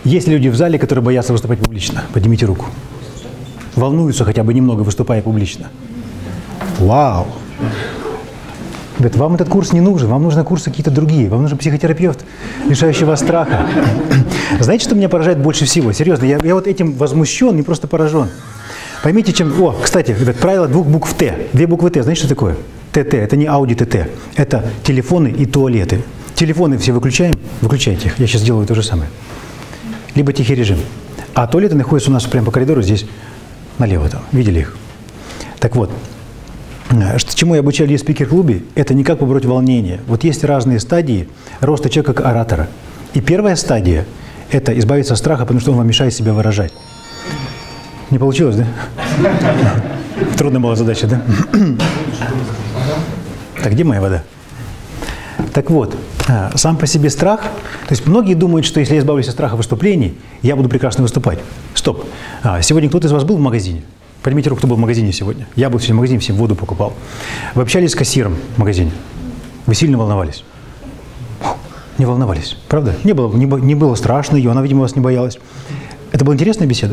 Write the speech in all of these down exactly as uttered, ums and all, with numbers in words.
Есть люди в зале, которые боятся выступать публично? Поднимите руку. Волнуются хотя бы немного, выступая публично. Вау! Говорят, вам этот курс не нужен, вам нужны курсы какие-то другие, вам нужен психотерапевт, лишающий вас страха. Знаете, что меня поражает больше всего? Серьезно, я, я вот этим возмущен, не просто поражен. Поймите, чем... О, кстати, говорят, правило двух букв Т. Две буквы Т, знаете, что такое? ТТ, это не Audi ти ти, это телефоны и туалеты. Телефоны все выключаем, выключайте их, я сейчас делаю то же самое. Либо тихий режим. А туалеты находятся у нас прямо по коридору здесь, налево там, видели их? Так вот. Чему я обучали в спикер-клубе, это не как побороть волнение. Вот есть разные стадии роста человека как оратора. И первая стадия – это избавиться от страха, потому что он вам мешает себя выражать. Не получилось, да? Трудная была задача, да? Так, где моя вода? Так вот, сам по себе страх, то есть многие думают, что если я избавлюсь от страха выступлений, я буду прекрасно выступать. Стоп. Сегодня кто-то из вас был в магазине? Поднимите руку, кто был в магазине сегодня. Я был сегодня в магазине, всем воду покупал. Вы общались с кассиром в магазине? Вы сильно волновались? Не волновались, правда? Не было, не, не было страшно ее, она, видимо, вас не боялась. Это была интересная беседа?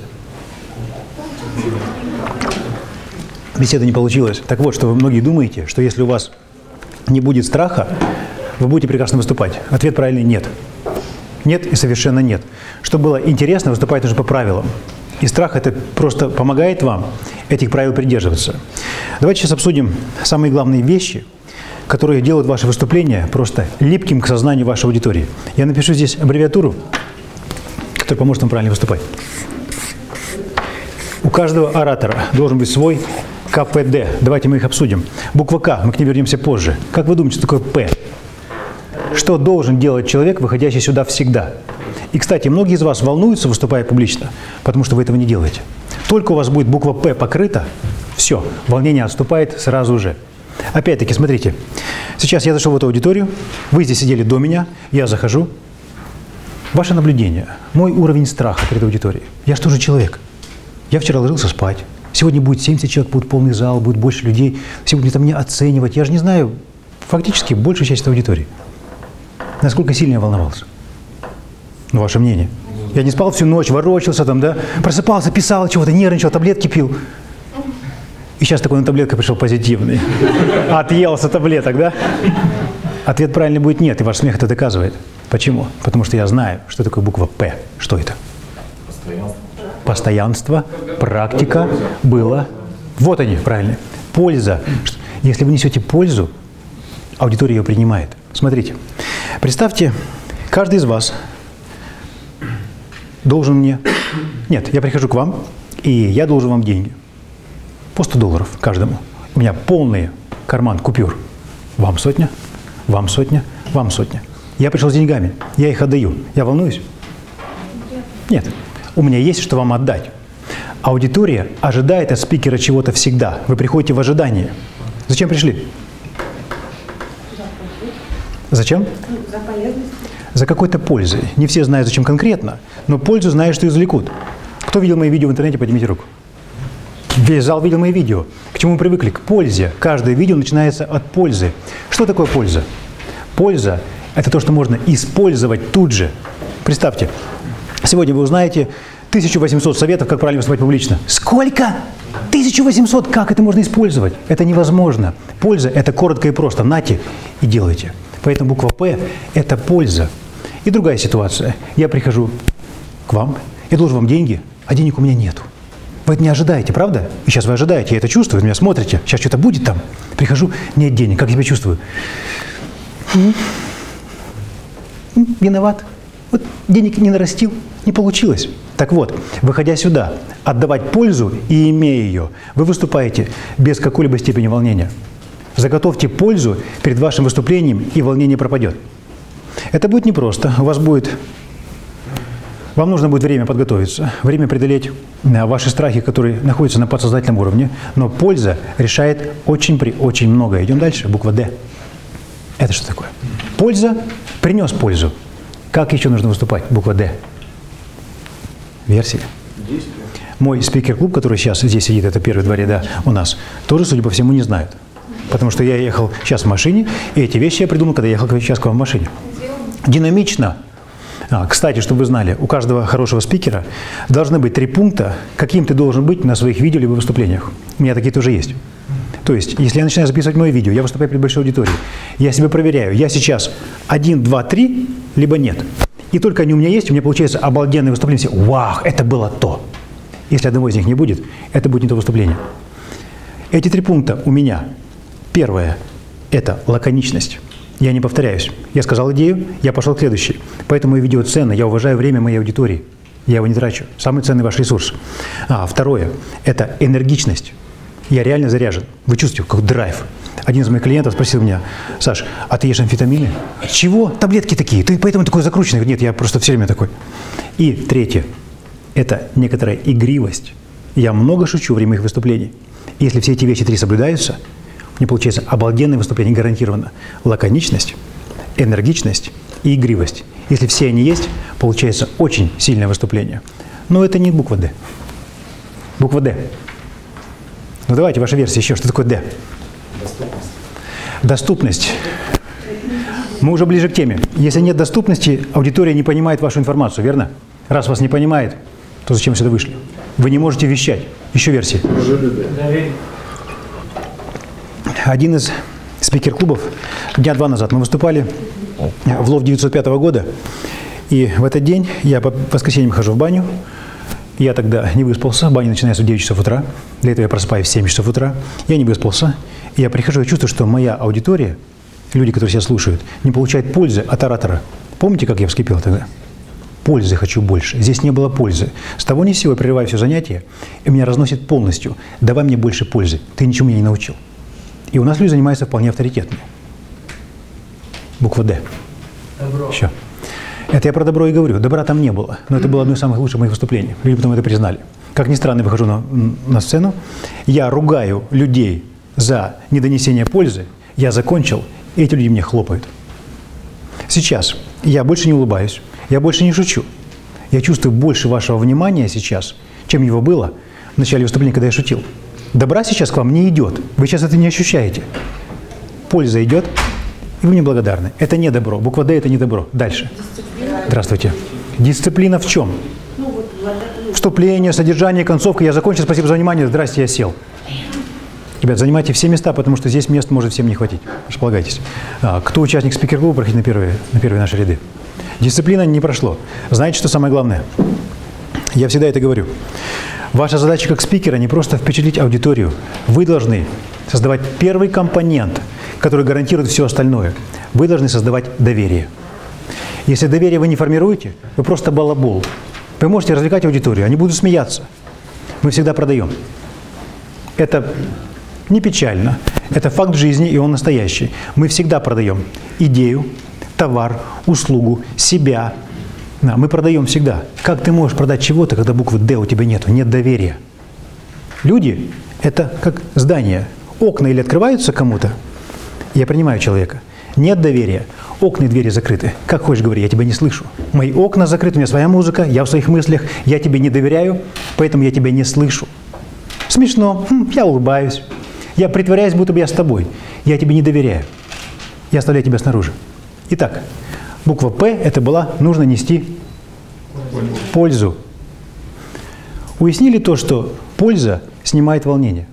Беседа не получилась. Так вот, что вы многие думаете, что если у вас не будет страха, вы будете прекрасно выступать. Ответ правильный – нет. Нет и совершенно нет. Чтобы было интересно, выступать нужно по правилам. И страх это просто помогает вам этих правил придерживаться. Давайте сейчас обсудим самые главные вещи, которые делают ваше выступление просто липким к сознанию вашей аудитории. Я напишу здесь аббревиатуру, которая поможет вам правильно выступать. У каждого оратора должен быть свой ка пэ дэ. Давайте мы их обсудим. Буква К, мы к ней вернемся позже. Как вы думаете, что такое П? Что должен делать человек, выходящий сюда всегда? И, кстати, многие из вас волнуются, выступая публично, потому что вы этого не делаете. Только у вас будет буква П покрыта, все, волнение отступает сразу же. Опять-таки, смотрите, сейчас я зашел в эту аудиторию, вы здесь сидели до меня, я захожу. Ваше наблюдение, мой уровень страха перед аудиторией. Я же тоже человек. Я вчера ложился спать, сегодня будет семьдесят человек, будет полный зал, будет больше людей, все будут меня оценивать. Я же не знаю, фактически большая часть аудитории. Насколько сильно я волновался? Ну, ваше мнение. Я не спал всю ночь, ворочался там, да, просыпался, писал чего-то, нервничал, таблетки пил. И сейчас такой на таблетку пришел позитивный. Отъелся таблеток, да? Ответ правильный будет нет, и ваш смех это доказывает. Почему? Потому что я знаю, что такое буква П. Что это? Постоянство. Постоянство, практика, было. Вот они, правильно. Польза. Если вы несете пользу, аудитория ее принимает. Смотрите, представьте, каждый из вас должен мне... Нет, я прихожу к вам, и я должен вам деньги. По сто долларов каждому. У меня полный карман купюр. Вам сотня, вам сотня, вам сотня. Я пришел с деньгами, я их отдаю. Я волнуюсь? Нет. У меня есть, что вам отдать. Аудитория ожидает от спикера чего-то всегда. Вы приходите в ожидание. Зачем пришли? Зачем? За полезность. За какой-то пользой. Не все знают, зачем конкретно, но пользу знают, что извлекут. Кто видел мои видео в интернете, поднимите руку. Весь зал видел мои видео. К чему мы привыкли? К пользе. Каждое видео начинается от пользы. Что такое польза? Польза – это то, что можно использовать тут же. Представьте, сегодня вы узнаете тысячу восемьсот советов, как правильно выступать публично. Сколько? тысяча восемьсот! Как это можно использовать? Это невозможно. Польза – это коротко и просто. Нате и делайте. Поэтому буква П – это польза. И другая ситуация. Я прихожу к вам, я должен вам деньги, а денег у меня нету. Вы это не ожидаете, правда? И сейчас вы ожидаете, я это чувствую, вы меня смотрите. Сейчас что-то будет там. Прихожу, нет денег. Как я себя чувствую? Виноват. Вот денег не нарастил, не получилось. Так вот, выходя сюда, отдавать пользу и имея ее, вы выступаете без какой-либо степени волнения. Заготовьте пользу перед вашим выступлением, и волнение пропадет. Это будет непросто. У вас будет... Вам нужно будет время подготовиться, время преодолеть ваши страхи, которые находятся на подсознательном уровне. Но польза решает очень при очень многое. Идем дальше. Буква Д. Это что такое? Польза принес пользу. Как еще нужно выступать? Буква Д. Версия. Мой спикер-клуб, который сейчас здесь сидит, это первые два ряда у нас, тоже, судя по всему, не знает. Потому что я ехал сейчас в машине, и эти вещи я придумал, когда я ехал сейчас к вам в машине. Динамично. А, кстати, чтобы вы знали, у каждого хорошего спикера должны быть три пункта, каким ты должен быть на своих видео либо выступлениях. У меня такие тоже есть. То есть, если я начинаю записывать мое видео, я выступаю перед большой аудиторией, я себя проверяю, я сейчас один, два, три, либо нет. И только они у меня есть, у меня получается обалденное выступление. Все, вау, это было то. Если одного из них не будет, это будет не то выступление. Эти три пункта у меня. Первое – это лаконичность. Я не повторяюсь. Я сказал идею, я пошел к следующей. Поэтому мое видео ценно, я уважаю время моей аудитории. Я его не трачу. Самый ценный ваш ресурс. А, второе – это энергичность. Я реально заряжен. Вы чувствуете, как драйв. Один из моих клиентов спросил меня: Саш, а ты ешь амфетамины? Чего? Таблетки такие. Ты поэтому такой закрученный? Нет, я просто все время такой. И третье – это некоторая игривость. Я много шучу во время их выступлений. Если все эти вещи три соблюдаются, мне получается обалденное выступление гарантированно. Лаконичность, энергичность и игривость. Если все они есть, получается очень сильное выступление. Но это не буква «Д». Буква «Д». Ну давайте, ваша версия еще. Что такое «Д»? Доступность. Доступность. Мы уже ближе к теме. Если нет доступности, аудитория не понимает вашу информацию, верно? Раз вас не понимает, то зачем сюда вышли? Вы не можете вещать. Еще версии. Один из спикер-клубов дня два назад мы выступали в Лов девятьсот пятого года. И в этот день я по воскресеньям хожу в баню. Я тогда не выспался, баня начинается в девять часов утра, для этого я просыпаюсь в семь часов утра, я не выспался, и я прихожу и чувствую, что моя аудитория, люди, которые себя слушают, не получают пользы от оратора. Помните, как я вскипел тогда? Пользы хочу больше. Здесь не было пользы. С того ни с сего я прерываю все занятия, и меня разносит полностью. Давай мне больше пользы, ты ничего меня не научил. И у нас люди занимаются вполне авторитетными. Буква «Д». Добро. Еще. Это я про добро и говорю. Добра там не было, но это было одно из самых лучших моих выступлений. Люди потом это признали. Как ни странно, я выхожу на, на сцену, я ругаю людей за недонесение пользы, я закончил, и эти люди мне хлопают. Сейчас я больше не улыбаюсь, я больше не шучу. Я чувствую больше вашего внимания сейчас, чем его было в начале выступления, когда я шутил. Добра сейчас к вам не идет, вы сейчас это не ощущаете. Польза идет, и вы мне благодарны. Это не добро. Буква «Д» – это не добро. Дальше. Здравствуйте. Дисциплина в чем? Вступление, содержание, концовка. Я закончил. Спасибо за внимание. Здрасте, я сел. Ребят, занимайте все места, потому что здесь мест может всем не хватить. Располагайтесь. А, кто участник спикер-клуба, проходите на первые, на первые наши ряды. Дисциплина не прошло. Знаете, что самое главное? Я всегда это говорю. Ваша задача как спикера не просто впечатлить аудиторию. Вы должны создавать первый компонент, который гарантирует все остальное. Вы должны создавать доверие. Если доверие вы не формируете, вы просто балабол. Вы можете развлекать аудиторию, они будут смеяться. Мы всегда продаем. Это не печально, это факт жизни, и он настоящий. Мы всегда продаем идею, товар, услугу, себя. Да, мы продаем всегда. Как ты можешь продать чего-то, когда буквы «Д» у тебя нету, нет доверия? Люди – это как здание. Окна или открываются кому-то, я принимаю человека. Нет доверия. Окна и двери закрыты. Как хочешь говори, я тебя не слышу. Мои окна закрыты, у меня своя музыка, я в своих мыслях, я тебе не доверяю, поэтому я тебя не слышу. Смешно, хм, я улыбаюсь. Я притворяюсь, будто бы я с тобой. Я тебе не доверяю. Я оставляю тебя снаружи. Итак, буква «П» это была нужно нести пользу. Уяснили то, что польза снимает волнение.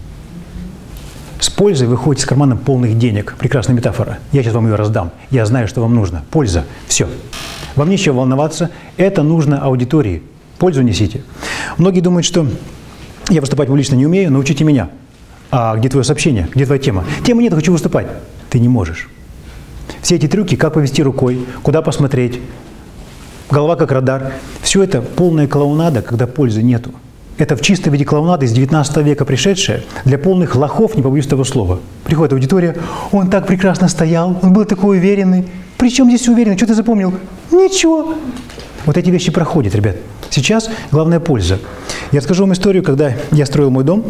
С пользой вы ходите с карманом полных денег. Прекрасная метафора. Я сейчас вам ее раздам. Я знаю, что вам нужно. Польза. Все. Вам нечего волноваться. Это нужно аудитории. Пользу несите. Многие думают, что я выступать публично не умею, научите меня. А где твое сообщение? Где твоя тема? Темы нет, хочу выступать. Ты не можешь. Все эти трюки, как повести рукой, куда посмотреть, голова как радар. Все это полная клоунада, когда пользы нету. Это в чистом виде клоунады из девятнадцатого века пришедшая для полных лохов, не побоюсь этого слова. Приходит аудитория, он так прекрасно стоял, он был такой уверенный. При чем здесь уверенный? Что ты запомнил? Ничего. Вот эти вещи проходят, ребят. Сейчас главная польза. Я расскажу вам историю, когда я строил мой дом.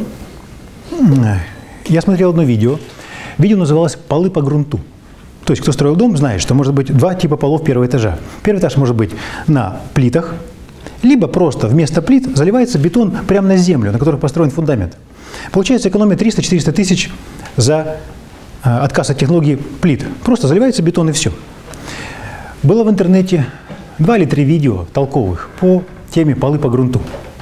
Я смотрел одно видео. Видео называлось «Полы по грунту». То есть, кто строил дом, знает, что может быть два типа полов первого этажа. Первый этаж может быть на плитах, либо просто вместо плит заливается бетон прямо на землю, на которой построен фундамент. Получается экономия триста-четыреста тысяч за э, отказ от технологии плит. Просто заливается бетон и все. Было в интернете два или три видео толковых по теме «Полы по грунту».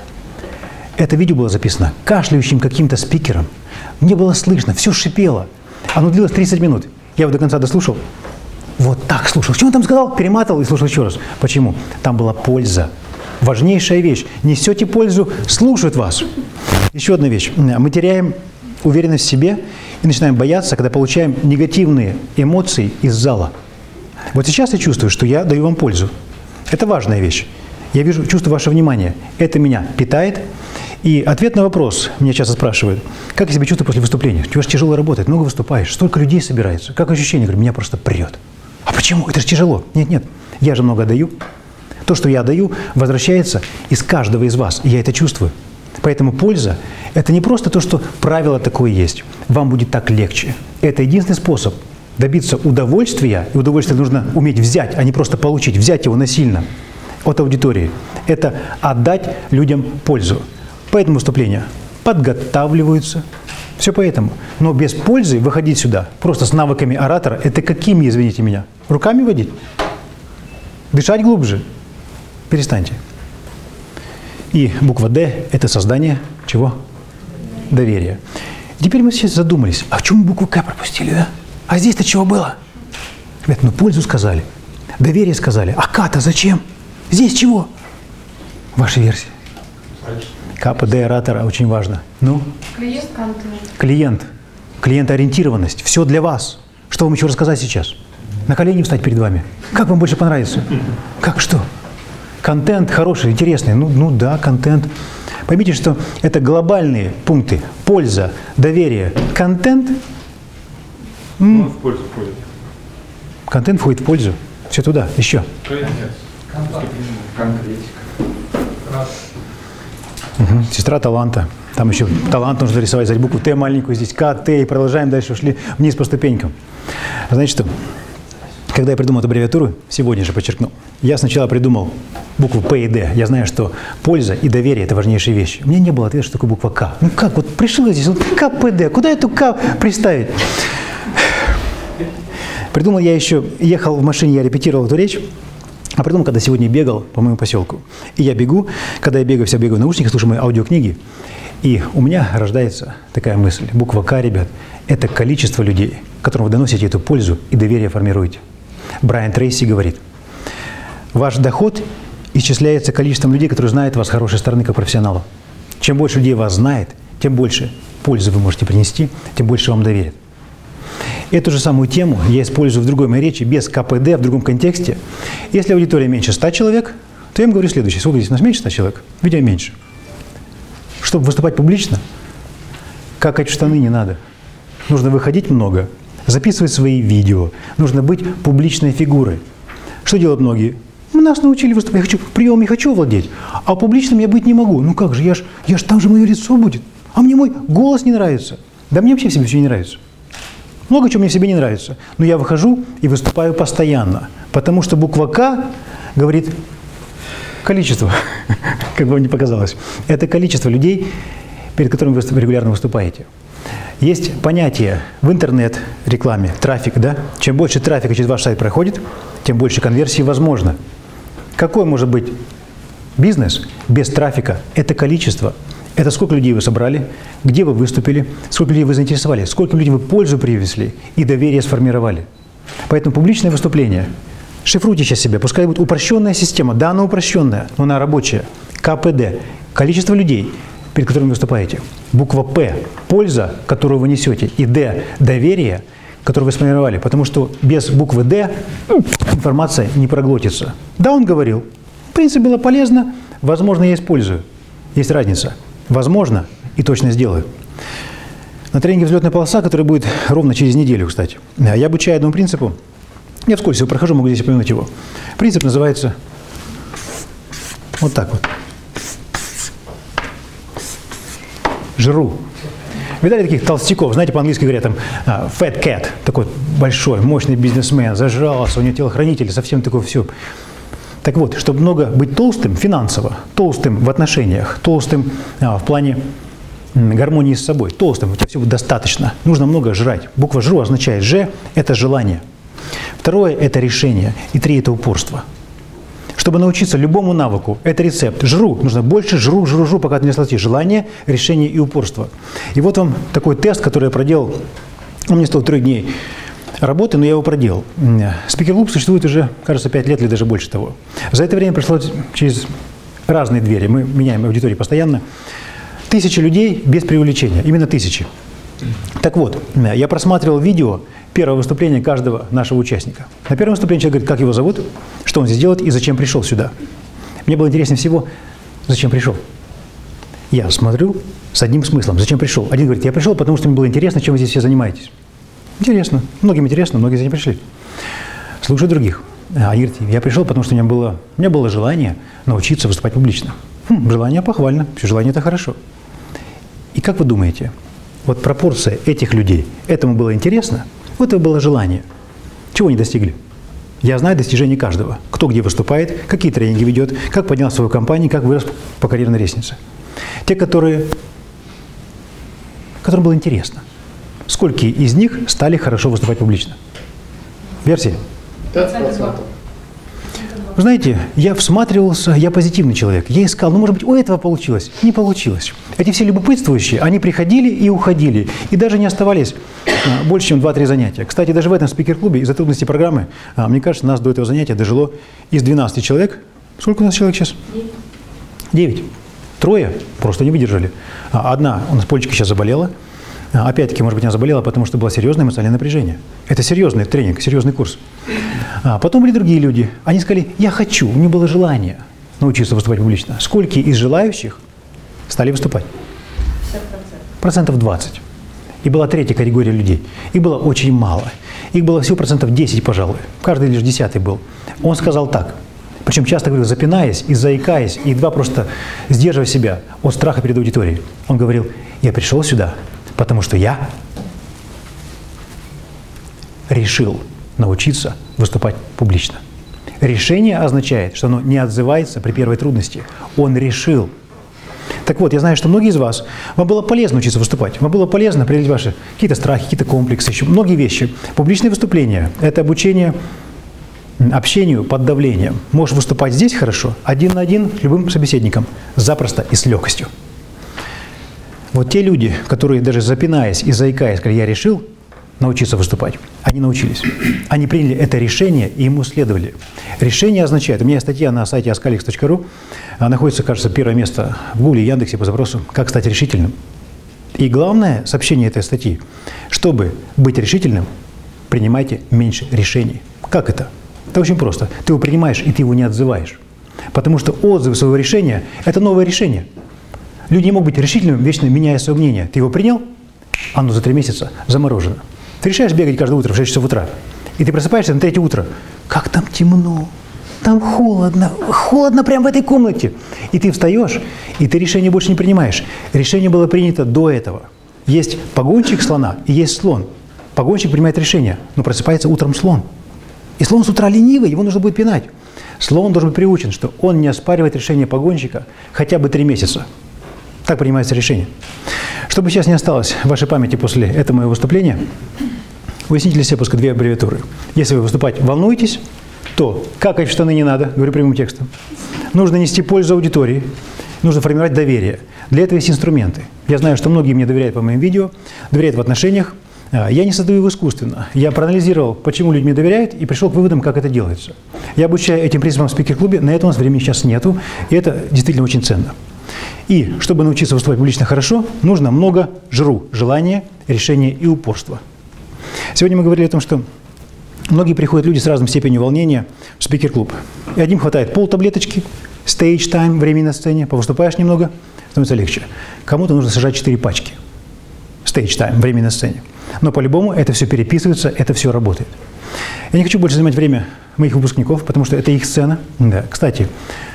Это видео было записано кашляющим каким-то спикером. Мне было слышно, все шипело. Оно длилось тридцать минут. Я его до конца дослушал. Вот так слушал. Что он там сказал? Перематывал и слушал еще раз. Почему? Там была польза. Важнейшая вещь. Несете пользу, слушают вас. Еще одна вещь. Мы теряем уверенность в себе и начинаем бояться, когда получаем негативные эмоции из зала. Вот сейчас я чувствую, что я даю вам пользу. Это важная вещь. Я вижу, чувствую ваше внимание. Это меня питает. И ответ на вопрос меня часто спрашивают: как я себя чувствую после выступления? Тебе же тяжело работать, много выступаешь, столько людей собирается. Как ощущение? Говорю, меня просто прет. А почему? Это же тяжело. Нет, нет, я же много даю. То, что я даю, возвращается из каждого из вас. И я это чувствую. Поэтому польза – это не просто то, что правило такое есть. Вам будет так легче. Это единственный способ добиться удовольствия. И удовольствие нужно уметь взять, а не просто получить. Взять его насильно от аудитории. Это отдать людям пользу. Поэтому выступления подготавливаются. Все поэтому. Но без пользы выходить сюда просто с навыками оратора – это какими, извините меня? Руками водить? Дышать глубже? Перестаньте. И буква «Д» – это создание чего? Доверия. И теперь мы сейчас задумались, а в чем мы букву «К» пропустили, да? А здесь-то чего было? Ребят, ну пользу сказали, доверие сказали. А «К»-то зачем? Здесь чего? Ваша версия. К П Д оратора очень важно. Ну? Клиент, контент. Клиент. Клиентоориентированность. Все для вас. Что вам еще рассказать сейчас? На колени встать перед вами. Как вам больше понравится? Как что? Контент хороший, интересный. Ну, ну да, контент. Поймите, что это глобальные пункты. Польза, доверие, контент. Он в пользу входит. Контент входит в пользу. Все туда. Еще. Конкретика. Угу. Сестра таланта. Там еще талант нужно рисовать, взять букву Т маленькую, здесь К, Т, и продолжаем дальше, ушли вниз по ступенькам. Знаете что? Когда я придумал эту аббревиатуру, сегодня же подчеркну, я сначала придумал букву П и Д. Я знаю, что польза и доверие – это важнейшие вещи. У меня не было ответа, что такое буква К. Ну как, вот пришел я здесь, вот К, П, Д, куда эту К приставить? Придумал я еще, ехал в машине, я репетировал эту речь. А придумал, когда сегодня бегал по моему поселку. И я бегу, когда я бегаю, вся бегаю в наушниках, слушаю мои аудиокниги. И у меня рождается такая мысль. Буква К, ребят, это количество людей, которым вы доносите эту пользу и доверие формируете. Брайан Трейси говорит: ваш доход исчисляется количеством людей, которые знают вас с хорошей стороны как профессионалов. Чем больше людей вас знает, тем больше пользы вы можете принести, тем больше вам доверят. Эту же самую тему я использую в другой моей речи, без К П Д, в другом контексте. Если аудитория меньше ста человек, то я им говорю следующее. Сколько здесь у нас меньше ста человек? Видео меньше. Чтобы выступать публично, какать в штаны не надо. Нужно выходить много, записывать свои видео. Нужно быть публичной фигурой. Что делают многие? Нас научили выступать. Я хочу, прием не хочу владеть, а публичным я быть не могу. Ну как же, я ж, я ж там же мое лицо будет. А мне мой голос не нравится. Да мне вообще в себе все не нравится. Много чего мне в себе не нравится. Но я выхожу и выступаю постоянно. Потому что буква К говорит количество, как бы вам ни показалось. Это количество людей, перед которыми вы регулярно выступаете. Есть понятие в интернет-рекламе, трафик, да? Чем больше трафика через ваш сайт проходит, тем больше конверсии возможно. Какой может быть бизнес без трафика? Это количество. Это сколько людей вы собрали, где вы выступили, сколько людей вы заинтересовали, сколько людей вы пользу привезли и доверие сформировали. Поэтому публичное выступление. Шифруйте сейчас себя, пускай будет упрощенная система. Да, она упрощенная, но она рабочая. К П Д – количество людей, перед которыми вы выступаете. Буква П – польза, которую вы несете. И Д – доверие, которое вы сформировали. Потому что без буквы Д информация не проглотится. Да, он говорил. В принципе, было полезно. Возможно, я использую. Есть разница. Возможно, и точно сделаю. На тренинге «Взлетная полоса», который будет ровно через неделю, кстати, я обучаю этому принципу. Я вскользь его прохожу, могу здесь упомянуть его. Принцип называется вот так вот. Жру. Видали таких толстяков? Знаете, по-английски говорят там fat cat, такой большой, мощный бизнесмен, зажрался, у него телохранитель, совсем такое все. Так вот, чтобы много быть толстым финансово, толстым в отношениях, толстым а, в плане м, гармонии с собой, толстым, у тебя всего достаточно, нужно много жрать. Буква «Ж» означает «Ж» – это желание. Второе – это решение. И три – это упорство. Чтобы научиться любому навыку, это рецепт. Жру, нужно больше, жру, жру, жру, пока ты не слотишь. Желание, решение и упорство. И вот вам такой тест, который я проделал. Он мне стоил трех дней работы, но я его проделал. Спикер-клуб существует уже, кажется, пять лет или даже больше того. За это время прошло через разные двери. Мы меняем аудиторию постоянно. Тысячи людей без преувеличения. Именно тысячи. Так вот, я просматривал видео первого выступления каждого нашего участника. На первом выступлении человек говорит, как его зовут, что он здесь делает и зачем пришел сюда. Мне было интереснее всего, зачем пришел. Я смотрю с одним смыслом, зачем пришел. Один говорит, я пришел, потому что мне было интересно, чем вы здесь все занимаетесь. Интересно. Многим интересно, многие за ним пришли. Слушаю других. Они говорят, я пришел, потому что у меня было, у меня было желание научиться выступать публично. Хм, желание похвально, все желание – это хорошо. И как вы думаете, вот пропорция этих людей, этому было интересно, вот это было желание. Чего они достигли? Я знаю достижения каждого. Кто где выступает, какие тренинги ведет, как поднял свою компанию, как вырос по карьерной лестнице. Те, которые, которым было интересно. Сколько из них стали хорошо выступать публично? Версии? пять процентов. Вы знаете, я всматривался, я позитивный человек. Я искал, ну, может быть, у этого получилось. Не получилось. Эти все любопытствующие, они приходили и уходили. И даже не оставались больше, чем два-три занятия. Кстати, даже в этом спикер-клубе из-за трудностей программы, мне кажется, нас до этого занятия дожило из двенадцати человек. Сколько у нас человек сейчас? Девять. Трое просто не выдержали. Одна у нас Полечка сейчас заболела. Опять-таки, может быть, она заболела, потому что было серьезное эмоциональное напряжение. Это серьезный тренинг, серьезный курс. А потом были другие люди. Они сказали, я хочу, у меня было желание научиться выступать публично. Сколько из желающих стали выступать? Процентов двадцать. И была третья категория людей. Их было очень мало. Их было всего процентов десять, пожалуй. Каждый лишь десятый был. Он сказал так. Причем часто говорил, запинаясь и заикаясь, и едва просто сдерживая себя от страха перед аудиторией. Он говорил, я пришел сюда, потому что я решил научиться выступать публично. Решение означает, что оно не отзывается при первой трудности. Он решил. Так вот, я знаю, что многие из вас, вам было полезно учиться выступать. Вам было полезно преодолеть ваши какие-то страхи, какие-то комплексы, еще многие вещи. Публичные выступления – это обучение общению под давлением. Можешь выступать здесь хорошо, один на один с любым собеседником, запросто и с легкостью. Вот те люди, которые даже запинаясь и заикаясь, сказали, я решил научиться выступать, они научились. Они приняли это решение и ему следовали. Решение означает, у меня есть статья на сайте аскаликс точка ру, находится, кажется, первое место в Гугле и Яндексе по запросу «Как стать решительным». И главное сообщение этой статьи, чтобы быть решительным, принимайте меньше решений. Как это? Это очень просто. Ты его принимаешь, и ты его не отзываешь. Потому что отзыв своего решения – это новое решение. Люди не могут быть решительными, вечно меняя свое мнение. Ты его принял, оно за три месяца заморожено. Ты решаешь бегать каждое утро в шесть часов утра, и ты просыпаешься на третье утро. Как там темно, там холодно, холодно прямо в этой комнате. И ты встаешь, и ты решение больше не принимаешь. Решение было принято до этого. Есть погонщик слона и есть слон. Погонщик принимает решение, но просыпается утром слон. И слон с утра ленивый, его нужно будет пинать. Слон должен быть приучен, что он не оспаривает решение погонщика хотя бы три месяца. Так принимается решение. Чтобы сейчас не осталось в вашей памяти после этого моего выступления, уясните для себя пускай две аббревиатуры. Если вы выступать волнуетесь, то какать в штаны не надо, говорю прямым текстом. Нужно нести пользу аудитории, нужно формировать доверие. Для этого есть инструменты. Я знаю, что многие мне доверяют по моим видео, доверяют в отношениях. Я не создаю его искусственно. Я проанализировал, почему люди мне доверяют, и пришел к выводам, как это делается. Я обучаю этим принципам в спикер-клубе, на это у нас времени сейчас нету, и это действительно очень ценно. И чтобы научиться выступать публично хорошо, нужно много жру, желания, решения и упорства. Сегодня мы говорили о том, что многие приходят люди с разной степенью волнения в спикер-клуб. И одним хватает полтаблеточки, stage time, времени на сцене, повыступаешь немного, становится легче. Кому-то нужно сажать четыре пачки. Stage time, времени на сцене. Но по-любому это все переписывается, это все работает. Я не хочу больше занимать время моих выпускников, потому что это их сцена. Да. Кстати,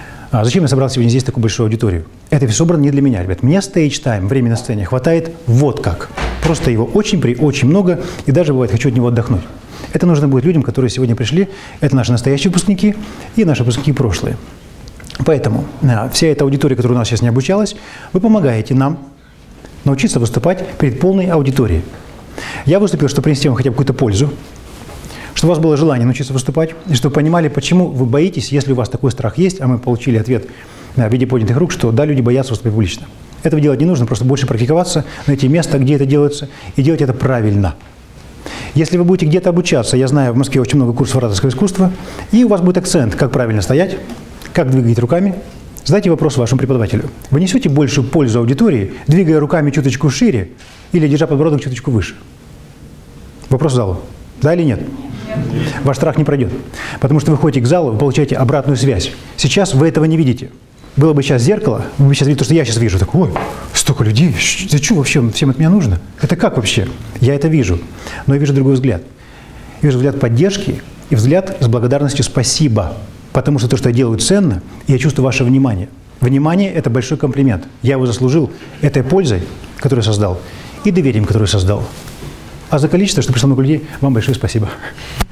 а зачем я собрал сегодня здесь такую большую аудиторию? Это все собрано не для меня, ребят. Мне stage time, время на сцене хватает вот как. Просто его очень, при, очень много, и даже бывает, хочу от него отдохнуть. Это нужно будет людям, которые сегодня пришли. Это наши настоящие выпускники и наши выпускники прошлые. Поэтому а, вся эта аудитория, которая у нас сейчас не обучалась, вы помогаете нам научиться выступать перед полной аудиторией. Я выступил, чтобы принести вам хотя бы какую-то пользу, Чтобы у вас было желание научиться выступать, и чтобы вы понимали, почему вы боитесь, если у вас такой страх есть, а мы получили ответ в виде поднятых рук, что да, люди боятся выступать публично. Этого делать не нужно, просто больше практиковаться, найти место, где это делается, и делать это правильно. Если вы будете где-то обучаться, я знаю, в Москве очень много курсов ораторского искусства, и у вас будет акцент, как правильно стоять, как двигать руками, задайте вопрос вашему преподавателю. Вы несете большую пользу аудитории, двигая руками чуточку шире или держа подбородок чуточку выше? Вопрос залу. Да или нет? Нет. Ваш страх не пройдет. Потому что вы ходите к залу, вы получаете обратную связь. Сейчас вы этого не видите. Было бы сейчас зеркало, вы бы сейчас видели то, что я сейчас вижу. Так, ой, столько людей, ты что вообще, всем от меня нужно? Это как вообще? Я это вижу. Но я вижу другой взгляд. Я вижу взгляд поддержки и взгляд с благодарностью «спасибо». Потому что то, что я делаю, ценно, и я чувствую ваше внимание. Внимание – это большой комплимент. Я его заслужил этой пользой, которую создал, и доверием, которое создал. А за количество, что пришло много людей, вам большое спасибо.